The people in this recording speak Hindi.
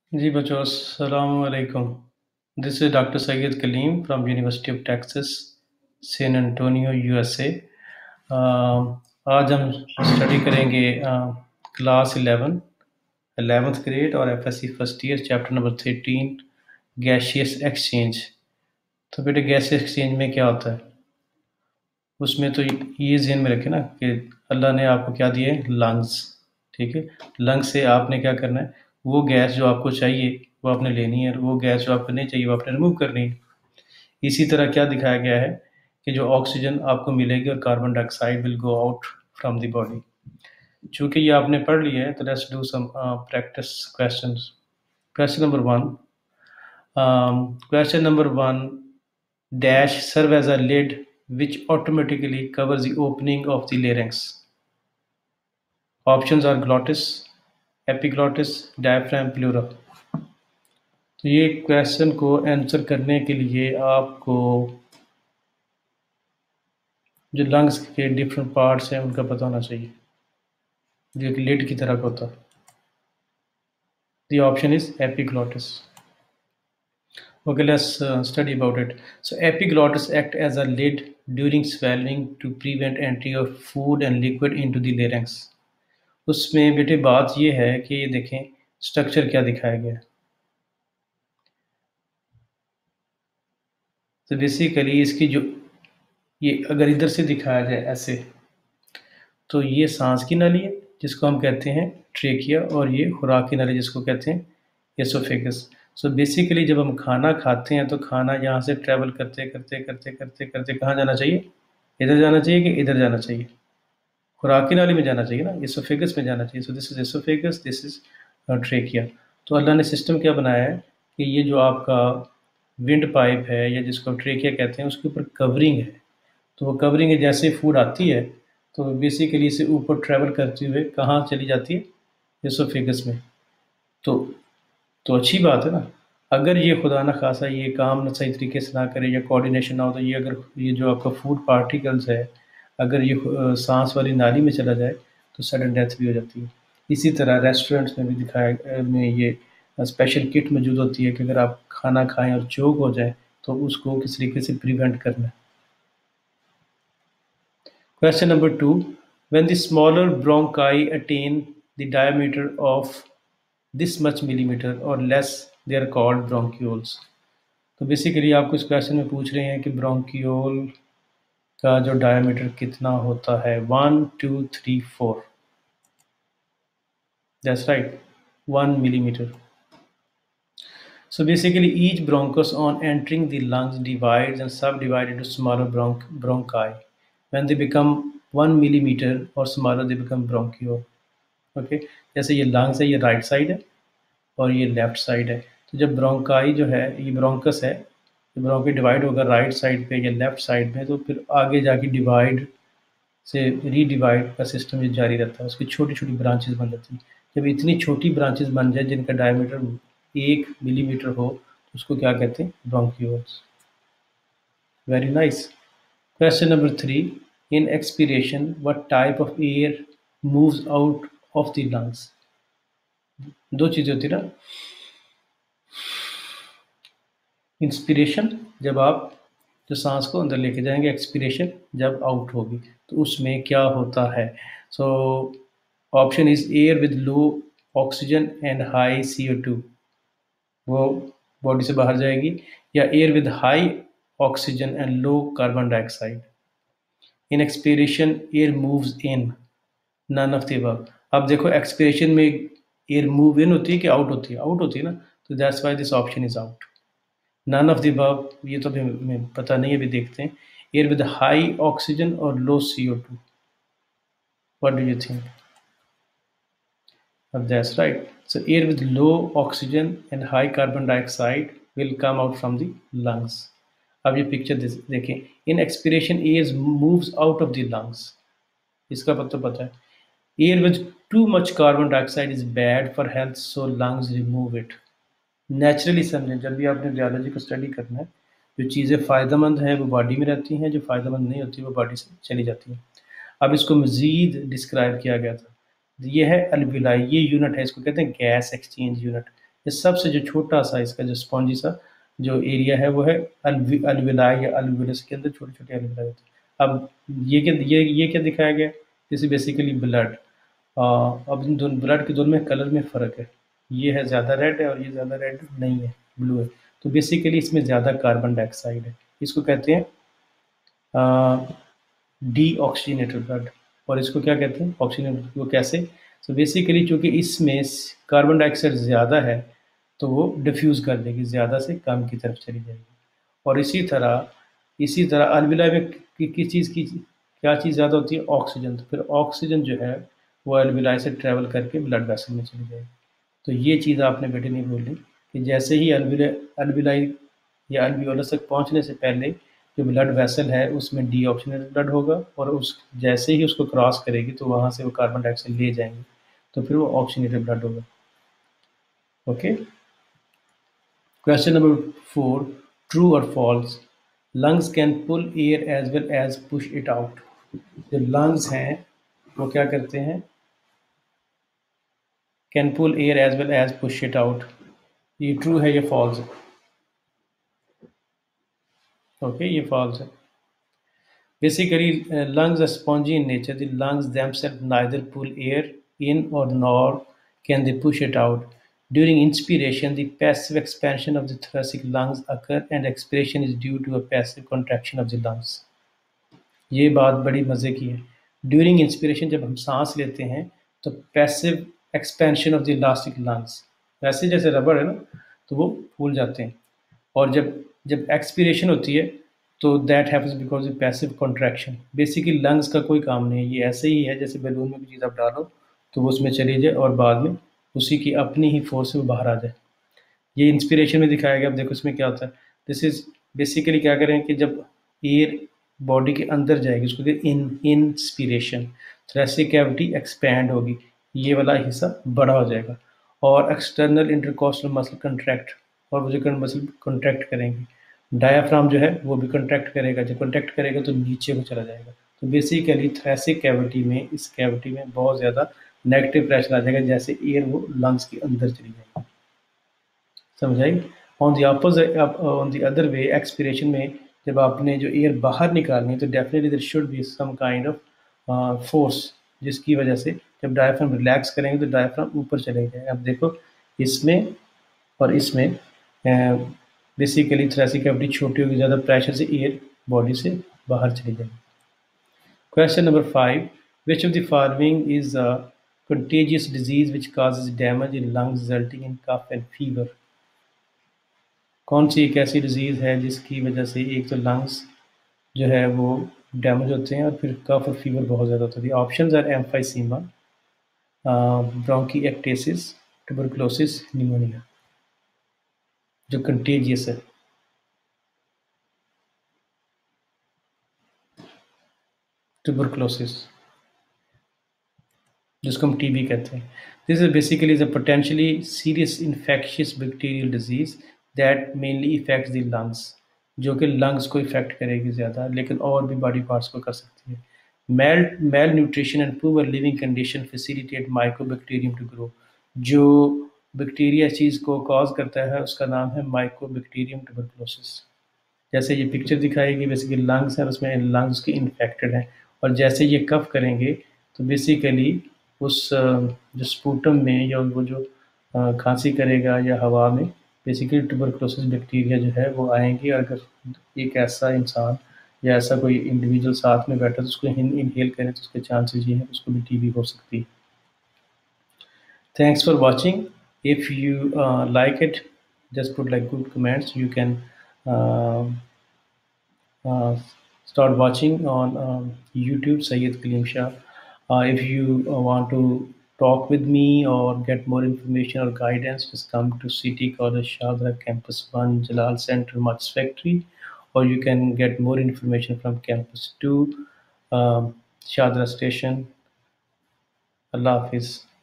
जी बच्चों, अस्सलाम वालेकुम। This is doctor Syed Kaleem from university of Texas, San Antonio, USA. आज हम स्टडी करेंगे क्लास 11th ग्रेड और FSC first year, chapter number 13, gaseous exchange. तो बेटे, गैसियस एक्सचेंज में क्या होता है? उसमें तो ये ज़हन में रखें ना कि अल्लाह ने आपको क्या दिए हैं? लंग्स। ठीक है, लंग्स से आपने क्या करना है? वो गैस जो आपको चाहिए वो आपने लेनी है, और वो गैस जो आपको नहीं चाहिए वो आपने रिमूव करनी है। इसी तरह क्या दिखाया गया है कि जो ऑक्सीजन आपको मिलेगी और carbon dioxide will go out from the body. चूंकि ये आपने पढ़ लिया है तो let's do some practice questions. Question number one, question number one, dash serve as a lid which automatically covers the opening of the larynx. Options are glottis, epiglottis, diaphragm, pleura. तो ये क्वेश्चन को आंसर करने के लिए आपको जो लंग्स के डिफरेंट पार्ट्स हैं उनका पता होना चाहिए, जो एक लिड की तरह का होता है। The option is epiglottis. Okay, let's study about it. So epiglottis act as a lid during swallowing to prevent entry of food and liquid into the larynx. उसमें बेटे बात ये है कि ये देखें स्ट्रक्चर क्या दिखाया गया है। तो बेसिकली इसकी जो ये अगर इधर से दिखाया जाए ऐसे, तो ये सांस की नाली है जिसको हम कहते हैं ट्रेकिया, और ये खुराक की नाली जिसको कहते हैं एसोफेगस। सो बेसिकली जब हम खाना खाते हैं तो खाना यहाँ से ट्रैवल करते करते करते करते करते कहाँ जाना चाहिए? इधर जाना चाहिए कि इधर जाना चाहिए? खुराक की नाली में जाना चाहिए ना, एसोफेगस में जाना चाहिए। So this is oesophagus, this is trachea. तो अल्लाह ने सिस्टम क्या बनाया है कि ये जो आपका विंड पाइप है या जिसको ट्रेकिया कहते हैं उसके ऊपर कवरिंग है। तो वो कवरिंग है, जैसे फूड आती है तो बेसिकली इसे ऊपर ट्रैवल करते हुए कहाँ चली जाती है? एसोफेगस में। तो अच्छी बात है ना। अगर ये खुदा न खासा ये काम न सही तरीके से ना करे या कोऑर्डिनेशन ना हो, तो ये अगर ये जो आपका फूड पार्टिकल्स है अगर ये सांस वाली नाली में चला जाए तो सडन डेथ भी हो जाती है। इसी तरह रेस्टोरेंट्स में भी दिखाया में ये स्पेशल किट मौजूद होती है कि अगर आप खाना खाएं और चोक हो जाए तो उसको किस तरीके से प्रिवेंट करना है। Question number two, when the smaller bronchi attain the diameter of this much millimeter or less, they are called bronchioles. तो बेसिकली आपको इस क्वेश्चन में पूछ रहे हैं कि ब्रोंकियोल का जो डायमीटर कितना होता है? 1 2 3 4। That's right, 1 millimeter. So basically each bronchus on entering the lungs divides and subdivides into smaller bronchi. When they become 1 millimeter or smaller, they become bronchiole. Okay, जैसे ये लंग्स है, ये राइट साइड है और ये लेफ्ट साइड है। तो जब ब्रोंकाई जो है, ये ब्रोंकस है, ये ब्रोंकी डिवाइड होगा राइट साइड पे या लेफ्ट साइड में, तो फिर आगे जाके डिवाइड से रीडिवाइड का सिस्टम ये जारी रहता है। उसकी छोटी छोटी ब्रांचेस बन जाती हैं। जब इतनी छोटी ब्रांचेस बन जाए जिनका डायमीटर 1 मिलीमीटर हो तो उसको क्या कहते हैं? Bronchioles. Very nice. Question number 3, in expiration what type of air moves out of the lungs? दो चीज़ें होती है ना, इंस्पिरेशन जब आप जो सांस को अंदर लेके जाएंगे, एक्सपीरेशन जब आउट होगी, तो उसमें क्या होता है? So option is air with low oxygen and high CO2, वो बॉडी से बाहर जाएगी, या air with high oxygen and low carbon dioxide. In expiration air moves in, none of the above. अब देखो एक्सपीरेशन में एयर मूव इन होती है कि आउट होती है? आउट होती है ना, तो that's why this option is out. None of the above, ये तो अभी हमें पता नहीं है, अभी देखते हैं। एयर विद हाई ऑक्सीजन और low CO2, what do you think? That's right. So air with low oxygen and high carbon dioxide will come out from the lungs. अब ये पिक्चर देखें, in expiration air moves out of the lungs, इसका तो पता है। Air with too much carbon dioxide is bad for health, so lungs remove it. Naturally समझें, जब भी आपने बायोलॉजी को स्टडी करना है, जो चीज़ें फ़ायदेमंद हैं वो बॉडी में रहती हैं, जो फ़ायदेमंद नहीं होती वो बॉडी से चली जाती हैं। अब इसको मज़ीद डिस्क्राइब किया गया था। ये है अल्विलाई, ये यूनिट है, इसको कहते हैं गैस एक्सचेंज यूनिट। ये सबसे जो छोटा सा इसका जो स्पॉन्जी सा जो एरिया है वो है अल्विलाई या अल्वियलस के अंदर छोटे छोटे अल्विलाई होते हैं। अब ये क्या दिखाया गया, दिस इज बेसिकली ब्लड। अब इन दोनों ब्लड के दोनों में कलर में फ़र्क है, ये है ज़्यादा रेड है और ये ज़्यादा रेड नहीं है, ब्लू है। तो बेसिकली इसमें ज़्यादा कार्बन डाइऑक्साइड है, इसको कहते हैं डी ऑक्सीजनेटेड ब्लड। और इसको क्या कहते हैं, ऑक्सीजनेटेड। वो कैसे? तो बेसिकली चूंकि इसमें कार्बन डाइऑक्साइड ज़्यादा है तो वो डिफ्यूज़ कर देगी, ज़्यादा से कम की तरफ चली जाएगी। और इसी तरह अलविला में किस चीज़ की क्या चीज़ ज़्यादा होती है, ऑक्सीजन। तो फिर ऑक्सीजन जो है वो अलविलाई से ट्रैवल करके ब्लड वेसल में चली जाएगी। तो ये चीज़ आपने बेटे नहीं बोली कि जैसे ही अल्विलाई या अल्वियोलस तक पहुंचने से पहले जो ब्लड वेसल है उसमें डीऑक्सीजनेटेड ब्लड होगा, और उस जैसे ही उसको क्रॉस करेगी तो वहाँ से वो कार्बन डाइऑक्साइड ले जाएंगे, तो फिर वो ऑक्सीजनेटेड ब्लड होगा। ओके, क्वेश्चन नंबर 4, ट्रू और false, lungs can pull air as well as push it out. जो लंग्स हैं वो क्या करते हैं, can pull air as well as push it out. ये ट्रू है, ये फॉल्स है? ओके, ये फॉल्स है। Basically, lungs are spongy in nature. The lungs themselves neither pull air in or nor can they push it out. During inspiration, the passive expansion of the thoracic lungs occur, and expiration is due to a passive contraction of the lungs. ये बात बड़ी मज़े की है। ड्यूरिंग इंस्पिरेशन जब हम सांस लेते हैं तो passive expansion of the elastic lungs, वैसे जैसे रबड़ है ना, तो वो फूल जाते हैं। और जब जब एक्सपिरेशन होती है तो that happens because of passive contraction. Basically lungs का कोई काम नहीं है, ये ऐसे ही है जैसे बैलून में कोई चीज़ आप डालो तो वो उसमें चली जाए और बाद में उसी की अपनी ही फोर्स से वो बाहर आ जाए। ये इंस्पिरेशन में दिखाया गया। अब देखो इसमें क्या होता है, दिस इज बेसिकली क्या करें कि जब एयर बॉडी के अंदर जाएगी उसको in inspiration, thoracic cavity expand होगी, ये वाला हिस्सा बड़ा हो जाएगा, और एक्सटर्नल इंटरकॉस्टल मसल कंट्रैक्ट, और वो जो मसल कंट्रैक्ट करेंगे, डायाफ्राम जो है वो भी कंट्रैक्ट करेगा, जब कंट्रैक्ट करेगा तो नीचे को चला जाएगा। तो बेसिकली थोरेसिक कैविटी में, इस कैविटी में बहुत ज़्यादा नेगेटिव प्रेशर आ जाएगा, जैसे एयर वो लंग्स के अंदर चली जाएगी। समझ आई? On the opposite, on the other way, expiration में जब आपने जो एयर बाहर निकालनी है तो definitely there should be some kind of force, जिसकी वजह से जब डायफ्राम रिलैक्स करेंगे तो डायफ्राम ऊपर चले जाएगा। अब देखो इसमें और इसमें बेसिकली थोरेसिक कैविटी छोटी होगी, ज़्यादा प्रेशर से एयर बॉडी से बाहर चली जाएगी। Question number 5, which of the following is a contagious disease which causes damage in lungs resulting in cough and fever? कौन सी एक ऐसी डिजीज़ है जिसकी वजह से एक तो लंग्स जो है वो डैमेज होते हैं और फिर कफ और फीवर बहुत ज़्यादा होती है? Options are emphysema, bronchiectasis, tuberculosis, pneumonia. जो कंटेजियस है, ट्यूबरकुलोसिस, जिसको हम टीबी कहते हैं। This is basically is a potentially serious infectious bacterial disease that mainly affects the lungs, जो कि लंग्स को इफेक्ट करेगी ज़्यादा, लेकिन और भी बॉडी पार्ट्स को कर सकती है। Malnutrition and poor living condition facilitate mycobacterium to grow. जो बैक्टीरिया चीज़ को कॉज करता है उसका नाम है माइकोबैक्टीरियम ट्यूबरकुलोसिस। जैसे ये पिक्चर दिखाएगी, बेसिकली लंग्स है, उसमें लंग्स के इन्फेक्टेड हैं, और जैसे ये कफ करेंगे तो बेसिकली उस जो स्पूटम में या वो जो खांसी करेगा या हवा में बेसिकली ट्यूबरकुलोसिस बैक्टीरिया जो है वो आएंगी। और अगर एक ऐसा इंसान या ऐसा कोई इंडिविजुअल साथ में बैठा तो उसको इनहेल करें तो उसके चांसेस ये हैं उसको भी टीबी हो सकती है। Thanks for watching. If you like it, just put like good comments. You can uh, uh, start watching on YouTube, Syed Kaleem Shah. If you want to talk with me or get more information or guidance, just come to City College Shahdara Campus 1, Jalal Center, Much Factory, or you can get more information from Campus 2, Shahdara Station. Allah Hafiz.